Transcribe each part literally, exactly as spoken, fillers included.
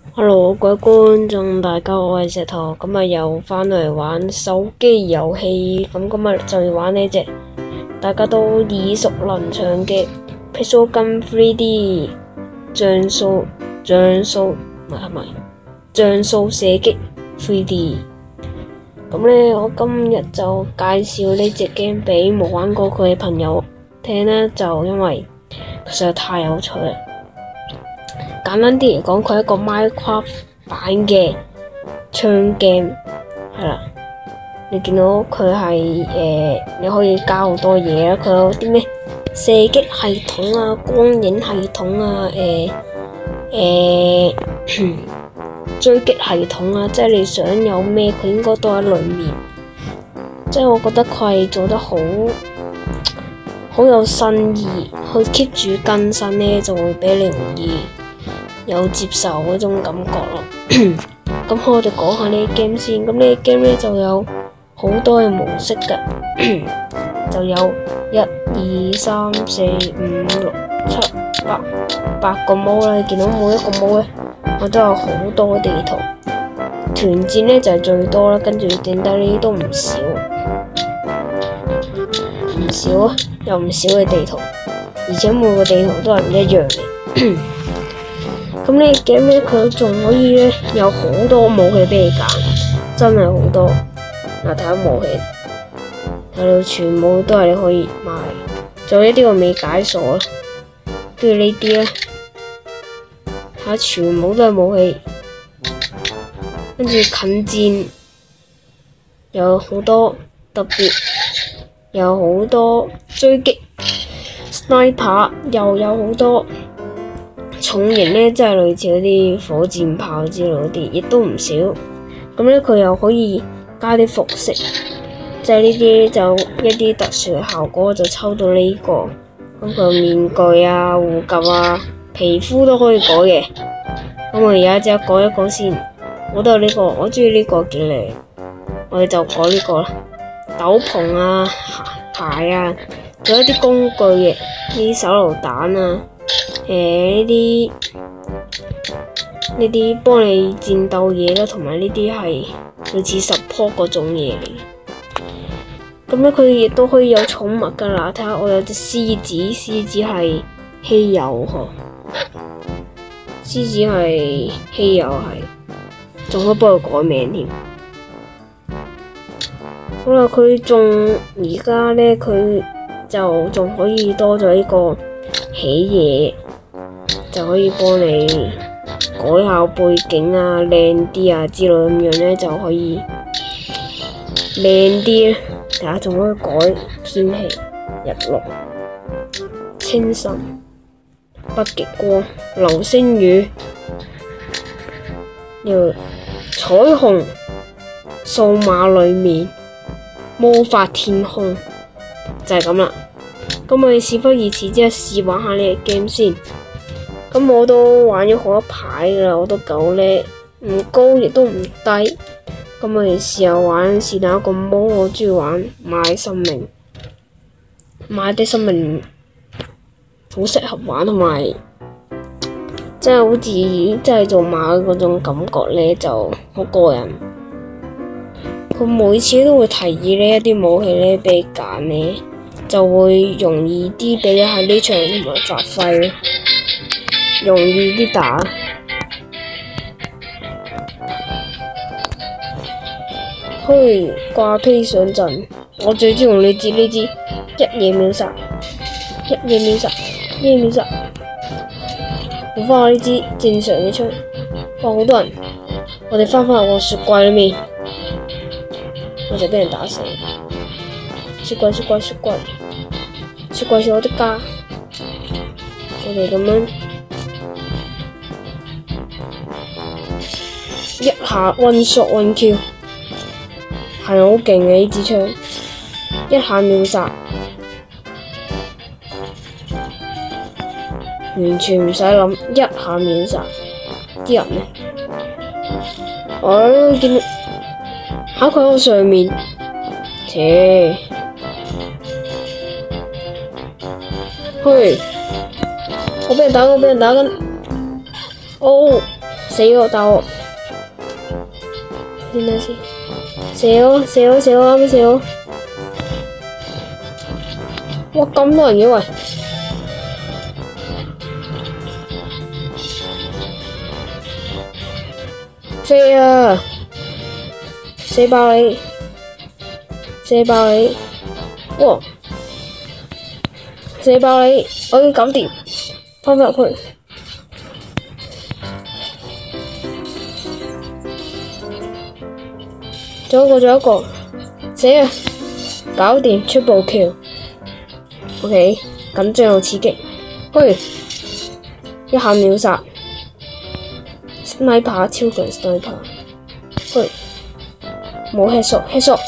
Hello，各位觀眾，大家好，我係石頭，今日又翻嚟玩手機遊戲，咁今日就要玩呢隻大家都耳熟能詳嘅 Pixel Gun 三 D 像素像素唔係係咪像素射擊 三 D。咁呢，我今日就介紹呢隻 game 俾冇玩過佢嘅朋友聽呢，就因為佢實在太有趣啦。簡單啲嚟講，佢係一個 Minecraft 版嘅槍 game，係啦。你見到佢係誒，你可以加好多嘢啦。佢有啲咩射擊系統啊、光影系統啊、誒、呃、誒、呃、追擊系統啊，即係你想有咩，佢應該都喺裡面。即係我覺得佢係做得好好有新意，去 keep 住更新呢，就會比你容易有接受嗰種感覺咯。咁我哋講下呢啲 game 先。咁呢啲 game 咧就有好多嘅模式㗎，就有一、二、三、四、五、六、七、八八個模啦。你見到每一個模咧，我都有好多地圖。團戰咧就係最多啦，跟住剩低呢啲都唔少，唔少啊，有唔少嘅地圖，而且每個地圖都係唔一樣嘅。咁呢個 game 咧，佢仲可以咧有好多武器俾你揀，真係好多。嗱，睇下武器，睇到全部都係你可以買。仲有一啲我未解鎖啦，跟住呢啲咧，睇下全部都係武器。跟住近戰有好多特別，有好多追擊 sniper， 又有好多。重型呢，即係類似嗰啲火箭炮之類嗰啲，亦都唔少。咁呢，佢又可以加啲服飾，即係呢啲就一啲特殊嘅效果就抽到呢個。咁佢面具啊、護甲啊、皮膚都可以改嘅。咁我而家即刻改一個先，我都有呢個，我中意呢個幾靚，我哋就改呢個啦。斗篷啊、鞋啊，仲有一啲工具嘅，呢啲手榴彈啊。誒呢啲呢啲幫你戰鬥嘢啦，同埋呢啲係類似 support 嗰種嘢嚟嘅。咁咧佢亦都可以有寵物㗎啦，睇下我有隻獅子，獅子係稀有嗬，獅子係稀有係，仲可以幫佢改名添。好啦，佢仲而家咧佢就仲可以多咗呢個起嘢。就可以幫你改下背景啊，靚啲啊之類咁樣咧，就可以靚啲咧。睇下仲可以改天氣、日落、清晨、北極光、流星雨、又彩虹、數碼裏面、魔法天空，就係咁啦。咁我哋事不宜遲，即係試玩下呢個 game 先。咁我都玩咗好一排噶啦，我都夠叻，唔高亦都唔低。咁我哋試下玩是但一個模，我中意玩買生命，買啲生命好適合玩，同埋真係好似真係做馬嗰種感覺咧，就好過癮。佢每次都會提議呢一啲武器咧俾你揀咧，就會容易啲俾你喺呢場同埋發揮。容易啲打，嘿掛披上陣，我最中意用呢支呢支一嘢秒殺，一嘢秒殺，一嘢秒殺。用翻我呢支正常嘅槍，哇好多人，我哋翻返入個雪櫃裏面，我就俾人打死。雪櫃雪櫃雪櫃，雪櫃是我的家，我哋咁樣。一下 one shot one kill 係好勁嘅呢支槍，一下秒殺，完全唔使諗，一下秒殺啲人呢？我見到喺佢喺上面，切，去，我俾人打緊，我俾人打緊，哦。 死我打我！先等先，射我射我射我啱啱射我！哇咁多人嘅喂！飛啊！射爆你！射爆你！哇！射爆你！我要搞掂，翻返入去。仲有一個，仲有一個，死啊！搞掂，出部橋。OK， 緊張又刺激。去，一下秒殺。Sniper 超強 Sniper。去，冇 headshot headshot。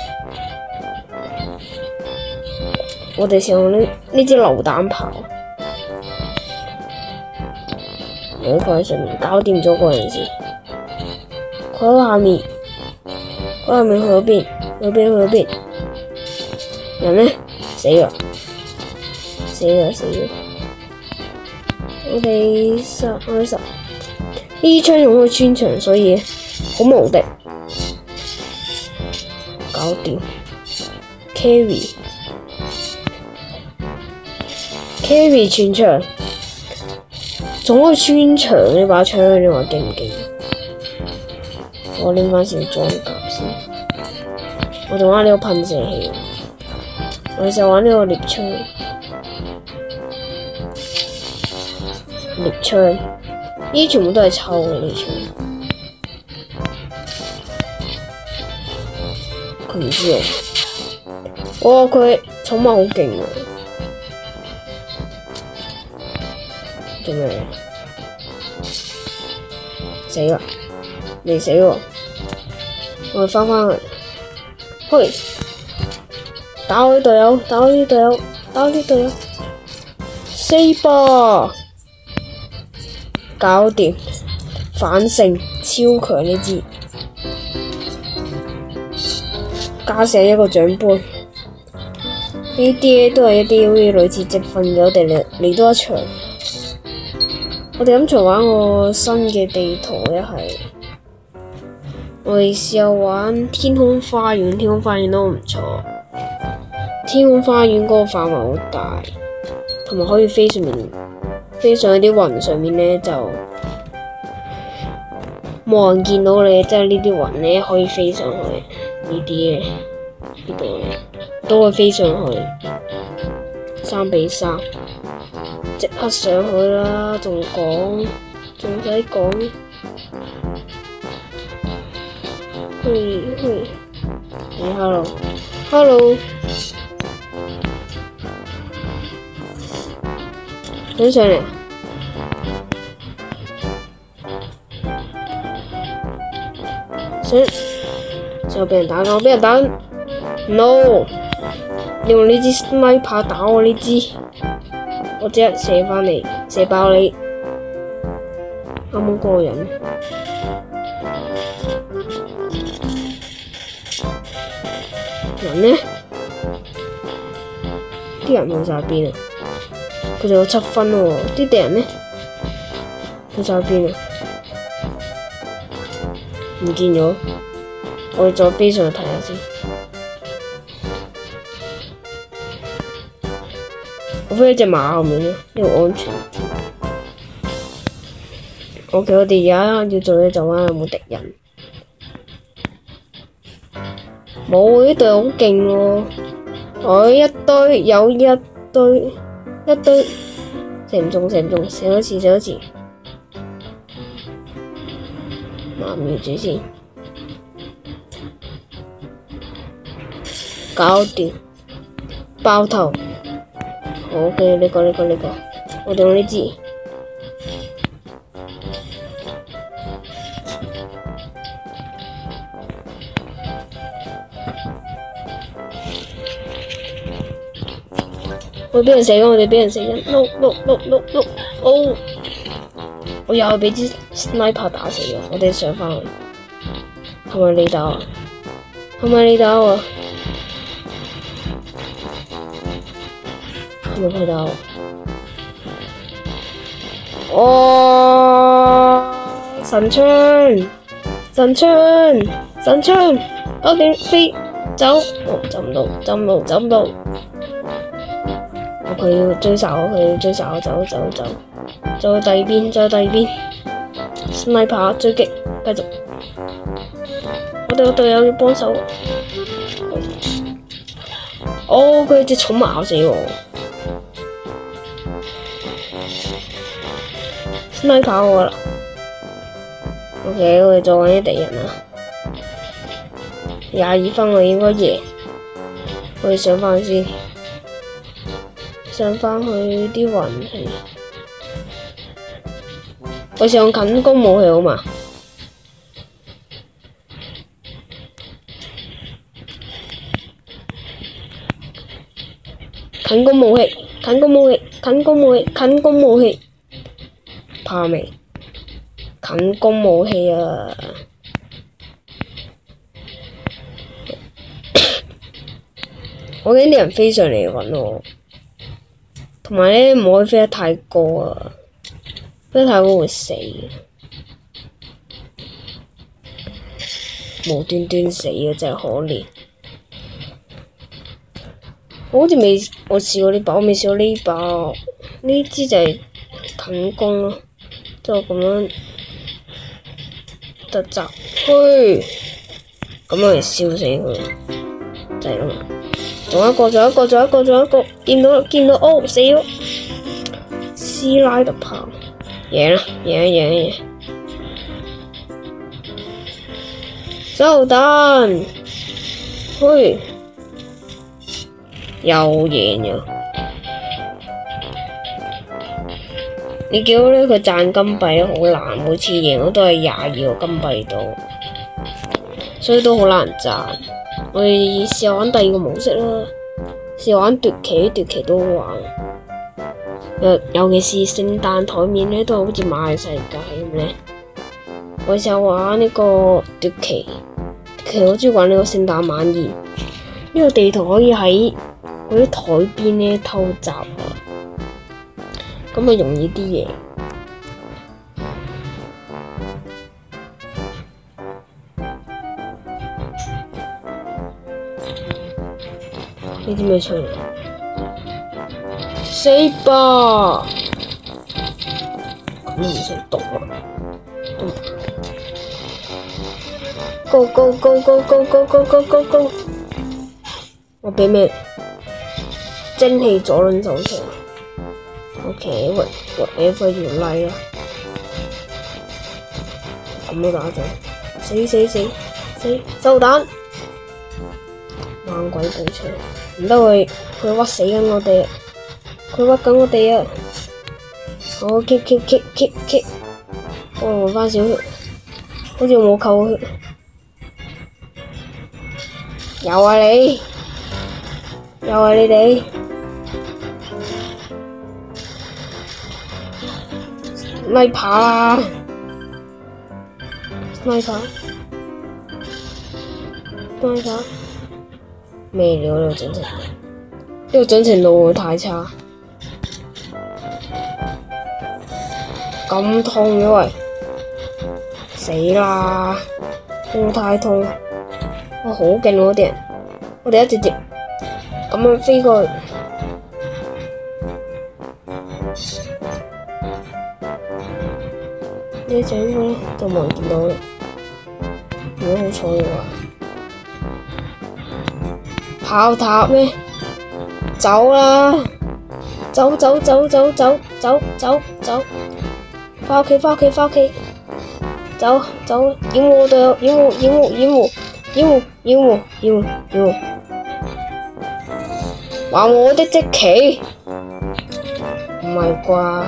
我哋想用呢呢支榴彈炮，喺佢上面搞掂咗嗰陣時，佢喺下面，佢下面去咗邊？去咗邊？去咗邊？人呢？死啦！死啦！死啦！我哋十，我哋十，呢槍用去穿牆，所以好無敵，搞掂 carry。carry 穿牆，仲可以穿牆呢把槍，你話勁唔勁？我拎翻少裝甲先。我仲玩呢個噴射器，我哋就玩呢個獵槍。獵槍，呢啲全部都係臭嘅獵槍。佢唔知喎，哇！佢寵物好勁啊！做咩？死啦！未死喎！我哋翻返去，去打我啲隊友，打我啲隊友，打我啲隊友，死吧！搞掂，反勝，超強呢支，加上一個獎杯。呢啲都係一啲好似類似積分嘅，我哋嚟嚟多一場。我哋諗住玩個新嘅地圖，一係我哋試下玩天空花園。天空花園都唔錯，天空花園嗰個範圍好大，同埋可以飛上面，飛上去啲雲上面呢，就冇人見到你，即係呢啲雲呢可以飛上去，呢啲嘅呢度咧都可以飛上去，三比三。即刻上去啦！仲講，仲使講？去去，你 hello，hello， 想上嚟？想就俾人打我，俾人打 ，no！ 你用呢支 sniper 打我呢支。我即刻射返嚟，射爆你！啱啱嗰個人，人呢？啲人去晒邊啊？佢哋有七分喎，啲敵人呢？去晒邊啊？唔見咗，我哋再飛上去睇下先。我飛喺隻馬後面咯，呢度安全啲。OK，我哋而家要做嘅就玩有冇敵人。冇，呢隊好勁喎！我一堆有一堆一堆，射唔中射唔中，射多次射多次。嗱，瞄住先，搞掂，爆頭。好嘅，呢個呢個呢個，我哋用呢支。我俾人射緊，我哋俾人射緊 ，no no no no no， 哦！我又係俾支 sniper 打死咗，我哋上返去，係咪你打啊？係咪你打啊？冇睇到，哦神槍，神槍，神槍，我點飛走？哦，走唔到，走唔到，走唔到。哦，佢要追殺我，佢要追殺我，走走走，走去第二邊，走去第二邊。Sniper 追擊，繼續。我哋個隊友要幫手。哦，佢隻寵物咬死我。Sniper 我啦。OK， 我哋再揾啲敵人啦。廿二分我應該贏。我哋上返先，上返去啲運氣。我上近攻武器好嘛？近攻武器，近攻武器，近攻武器，近攻武器，怕未？近攻武器啊！我驚啲人飛上嚟搵我，同埋咧唔可以飛得太高啊！飛得太高會死，無端端死啊！真係可憐。我好似未我試過呢把，我未試過呢把。呢支就係近攻咯，即係咁樣突襲，去咁樣嚟燒死佢，就係咁啦。仲一個，仲一個，仲一個，仲一個，見到見到哦，死咗！斯拉特炮，贏啦，贏贏贏！手彈，去！又贏咗，你見到咧佢賺金幣咧好難，每次贏我都係廿二個金幣度，所以都好難賺。我哋試下玩第二個模式啦，試下玩奪旗，奪旗都好玩。尤尤其是聖誕台面咧，都好似馬戲世界咁咧。我試下玩呢個奪旗，其實我中意玩呢個聖誕晚宴。呢個地圖可以喺嗰啲台邊咧偷襲啊，咁咪容易啲嘢。呢啲咩出嚟？死吧！咁都唔識讀啊！都 Go go go go go go go go go go！ 我俾咩？蒸汽左輪手槍。OK， whatever you like 啦。咁都打中，死死死死！收彈！猛鬼步槍，唔得佢佢屈死緊我哋，佢屈緊我哋啊！我 keep keep keep keep keep， 我換翻少血，好似冇扣血。有啊你，有啊你哋。咪爬啊！咪爬！咪爬！咩料呢個準程度？呢個準程度會太差。咁痛嘅喂，死啦！痛太痛，哇好勁喎啲人，我哋一直直咁樣飛過去。呢隻應該咧就冇人見到啦。如果好彩嘅話，炮塔咩？走啦！走走走走走走走走！返屋企返屋企返屋企！走走！掩護我隊友！掩護掩護掩護掩護掩護掩護掩護！還我的積旗！唔係啩？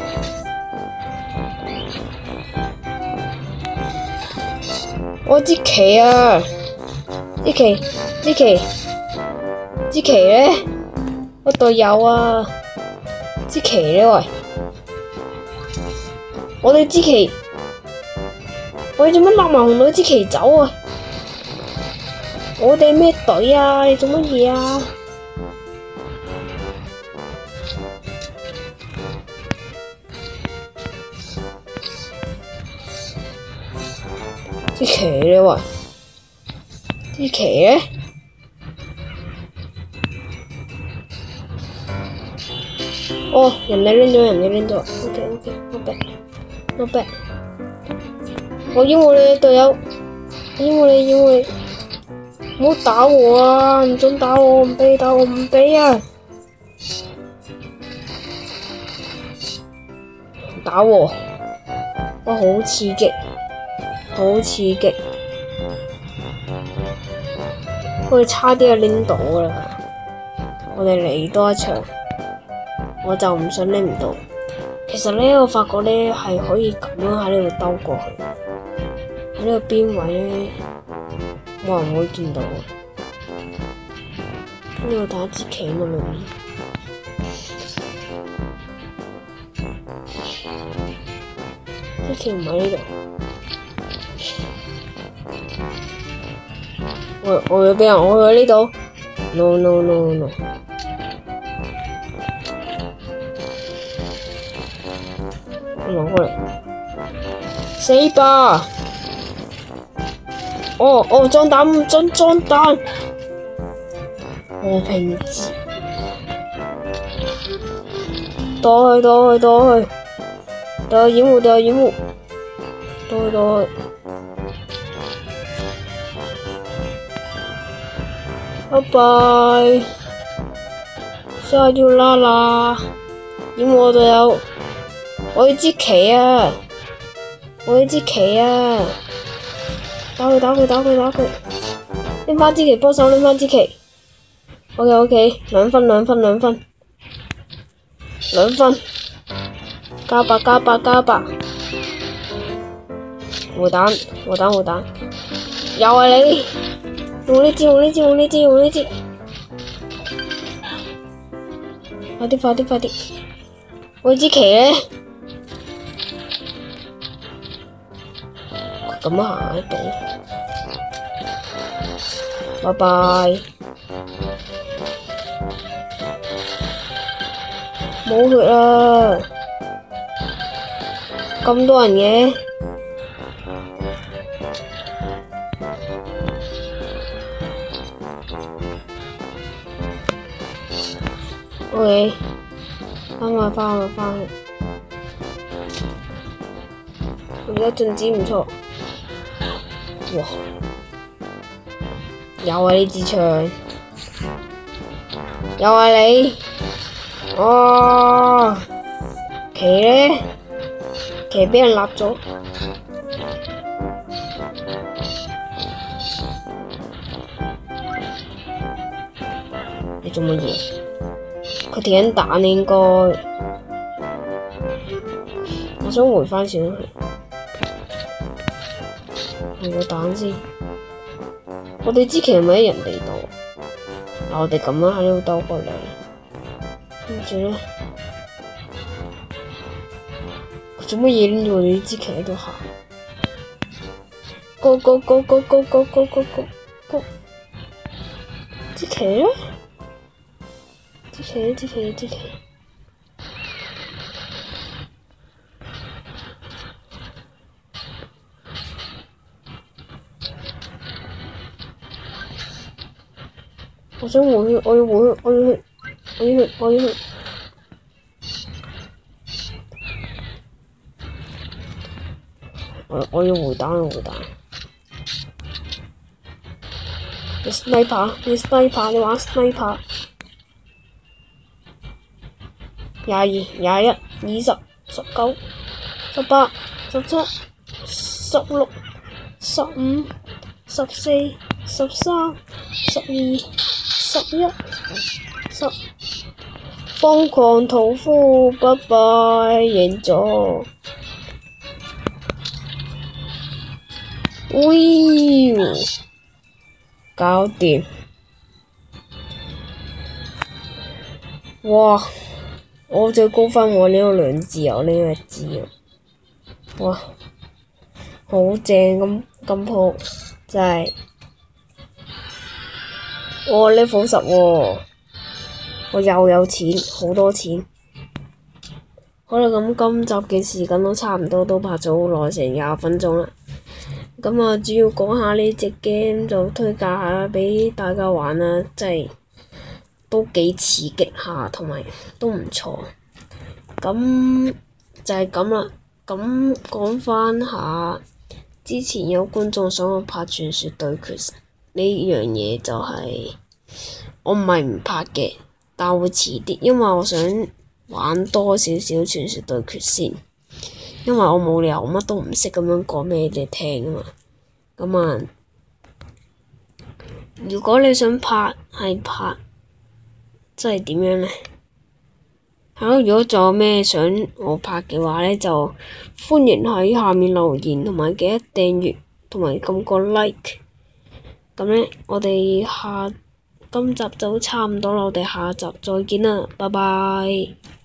我支旗啊！支旗，支旗，支旗咧！我隊友啊！支旗咧喂！我哋支旗，我哋做乜立埋紅隊支旗走啊？我哋咩隊啊？你做乜嘢啊？ 啲旗咧喂，啲旗咧，哦，人哋拎咗，人哋拎咗 ，OK OK，not bad，not bad。我要我哋隊友，要我哋，要我哋，唔好打我啊！唔准打我，唔俾打我，唔俾啊！打我，哇，好刺激，好刺激，我哋差啲就拎到啦！我哋嚟多一場，我就唔信拎唔到。其實咧，我發覺咧係可以咁樣喺呢度兜過去，喺呢個邊位咧冇人會見到嘅。呢度打支旗喺裏面，支旗唔喺呢度。我我要俾人，我去呢度 ，no no no no。攞過嚟，死吧！哦哦，裝彈裝裝彈，和平之，躲去躲去躲去，躲去掩護躲去掩護，躲去躲去，拜拜！下要啦啦，掩護我隊友。我要支旗啊！我要支旗啊！打佢打佢打佢打佢！拎翻支旗，幫手拎翻支旗。OK OK，兩分兩分兩分兩分，加把加把加把！回彈回彈回彈！又係你！用呢支用呢支用呢支用呢支！快啲快啲快啲！我支旗咧！咁樣行得到，拜拜。冇血啦，咁多人嘅。OK，翻去翻去翻去，而家進展唔錯。哇！又係呢支槍，又係你，哦！旗咧，旗俾人立咗，你做乜嘢？佢鐵緊彈應該，我想回翻少少。換個彈先，我哋支旗係咪喺人哋度？嗱，我哋咁樣喺呢度兜過嚟，跟住咧，佢做乜嘢拎住我哋支旗喺度行 ？Go go go go go go go go go go！ 支旗咧？支旗支旗支旗！我想回去，我要回去，我要去，我要去，我要去。我我要回彈，我要回彈。你 sniper， 你 sniper， 你玩 sniper。廿二、廿一、二十、十九、十八、十七、十六、十五、十四、十三、十二。十一、十，瘋狂屠夫，拜拜，贏咗。喂，搞掂。哇！我最高分我呢個兩支啊，我呢個一支啊。哇！好正咁咁鋪，真係。我 level 十喎，我又有錢，好多錢。好啦，咁今集嘅時間都差唔多，都拍咗好耐，成廿分鐘啦。 咁啊，主要講下呢隻 game 就推介下俾大家玩啦，即係都幾刺激下，同埋都唔錯。咁就係咁啦。咁講翻下，之前有觀眾想我拍傳說對決呢樣嘢，就係我唔係唔拍嘅，但會遲啲，因為我想玩多少少傳說對決先，因為我冇理由乜都唔識咁樣講俾你哋聽啊嘛。咁啊，如果你想拍係拍，即係點樣呢？係咯，如果仲有咩想我拍嘅話呢，就歡迎喺下面留言，同埋記得訂閱，同埋撳個 like。咁呢，我哋下今集就差唔多啦，我哋下集再見啦，拜拜。